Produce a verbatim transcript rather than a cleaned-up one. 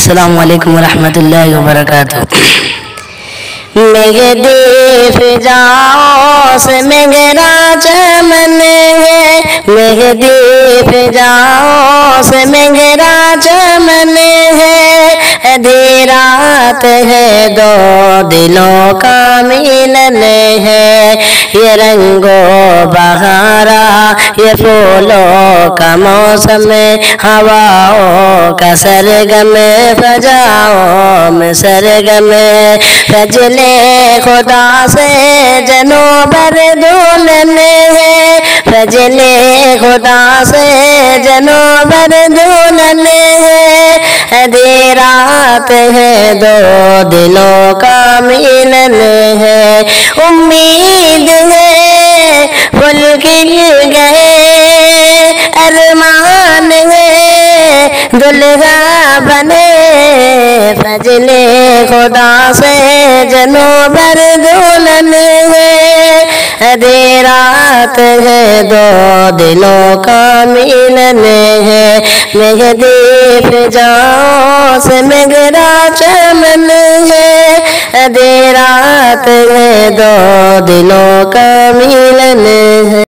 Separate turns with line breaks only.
अस्सलामु अलैकुम वरहमतुल्लाहि वबरकातुहू। मेघदी फिजाओं से मेघरा चमन है, मेघदी फिजाओं से मेघरा चमन है। आधी रात है दो दिलों का मिलन है, ये रंगो बहारा ये फूलों का मौसम, हवाओं का सरगम फजाओं में सरगम। फजले खुदा से जनो बर दुल्हन है, फजले खुदा से जनो बर दुल्हन है। आधी रात है दो दिलों का मिलन है, उम्मीद है फूल खिल गए, अरमान है दुल्हा बने। फजले खुदा से जनो बर दुल्हन है, आधी रात है दो दिलों का मिलन है। मेघदी फिजाओं से मेघरा चमन है, आधी रात है दो दिलों का मिलन है।